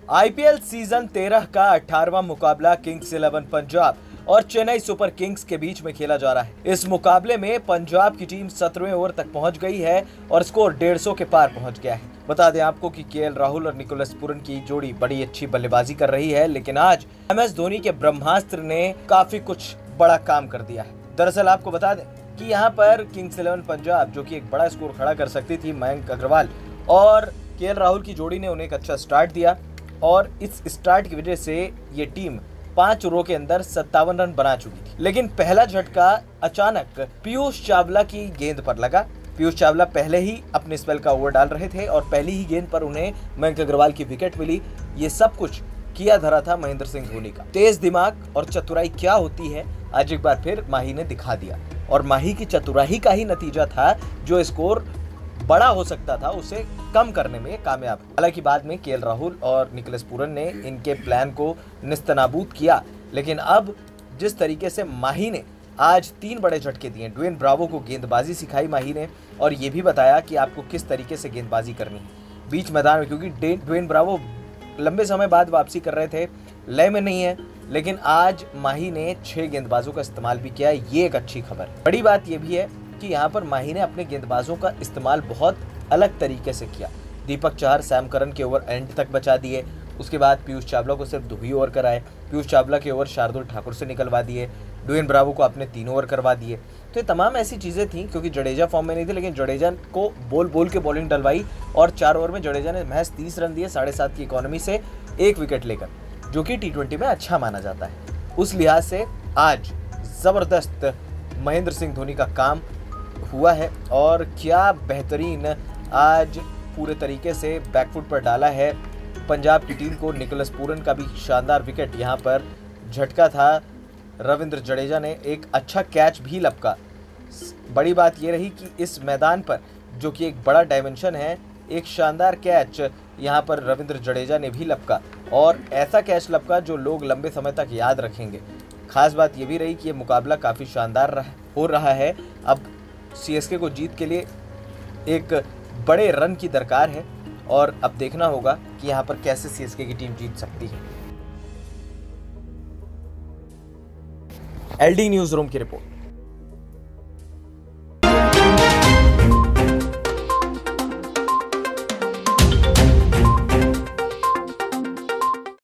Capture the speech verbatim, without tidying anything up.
IPL season तेरह का अठारहवां मुकाबला किंग्स इलेवन पंजाब और चेन्नई सुपर किंग्स के बीच में खेला जा रहा है। इस मुकाबले में पंजाब की टीम सत्रहवें ओवर तक पहुंच गई है और स्कोर डेढ़ सौ के पार पहुंच गया है। बता दें आपको कि केएल राहुल और निकोलस पूरन की जोड़ी बड़ी अच्छी बल्लेबाजी कर रही है, लेकिन आज एमएस धोनी के ब्रह्मास्त्र ने काफी कुछ बड़ा काम कर दिया है। दरअसल आपको बता दें कि यहाँ पर किंग्स इलेवन पंजाब, जो कि एक बड़ा स्कोर खड़ा कर सकती थी, मयंक अग्रवाल और केएल राहुल की जोड़ी ने उन्हें एक अच्छा स्टार्ट दिया और इस स्टार्ट की वजह से ये टीम पांच ओवरों के अंदर सत्तावन रन बना चुकी थी। लेकिन पहला झटका अचानक पीयूष चावला की गेंद पर लगा। पीयूष चावला पहले ही अपने स्पेल का ओवर डाल रहे थे और पहली ही गेंद पर उन्हें मयंक अग्रवाल की विकेट मिली। ये सब कुछ किया धरा था महेंद्र सिंह धोनी का। तेज दिमाग और चतुराई क्या होती है, आज एक बार फिर माही ने दिखा दिया और माही की चतुराई का ही नतीजा था जो स्कोर बड़ा हो सकता था उसे कम करने में कामयाब हुआ। हालांकि बाद में केएल राहुल और निकोलस पूरन ने इनके प्लान को निस्तनाबूद किया, लेकिन अब जिस तरीके से माही ने आज तीन बड़े झटके दिए, ड्वेन ब्रावो को गेंदबाजी सिखाई माही ने और ये भी बताया कि आपको किस तरीके से गेंदबाजी करनी है बीच मैदान में, क्योंकि ड्वेन ब्रावो लंबे समय बाद वापसी कर रहे थे, लय में नहीं है, लेकिन आज माही ने छह गेंदबाजों का इस्तेमाल भी किया। ये एक अच्छी खबर। बड़ी बात यह भी है कि यहाँ पर माही ने अपने गेंदबाजों का इस्तेमाल बहुत अलग तरीके से किया। दीपक चाहर, सैम करन के ओवर एंड तक बचा दिए। उसके बाद पीयूष चावला को सिर्फ दो ही ओवर कराए। पीयूष चावला के ओवर शार्दुल ठाकुर से निकलवा दिए। ड्वेन ब्रावो को अपने तीन ओवर करवा दिए। तो ये तमाम ऐसी चीज़ें थी, क्योंकि जडेजा फॉर्म में नहीं थे, लेकिन जडेजा को बोल बोल के बॉलिंग डलवाई और चार ओवर में जडेजा ने महज तीस रन दिए साढ़े सात की इकोनॉमी से एक विकेट लेकर, जो कि टी ट्वेंटी में अच्छा माना जाता है। उस लिहाज से आज ज़बरदस्त महेंद्र सिंह धोनी का काम हुआ है और क्या बेहतरीन आज पूरे तरीके से बैकफुट पर डाला है पंजाब की टीम को। निकोलस पूरन का भी शानदार विकेट यहाँ पर झटका था। रविंद्र जडेजा ने एक अच्छा कैच भी लपका। बड़ी बात यह रही कि इस मैदान पर, जो कि एक बड़ा डायमेंशन है, एक शानदार कैच यहाँ पर रविंद्र जडेजा ने भी लपका और ऐसा कैच लपका जो लोग लंबे समय तक याद रखेंगे। खास बात यह भी रही कि ये मुकाबला काफ़ी शानदार रहा, हो रहा है। अब सीएसके को जीत के लिए एक बड़े रन की दरकार है और अब देखना होगा कि यहाँ पर कैसे सीएसके की टीम जीत सकती है। एलडी न्यूज़ रूम की रिपोर्ट।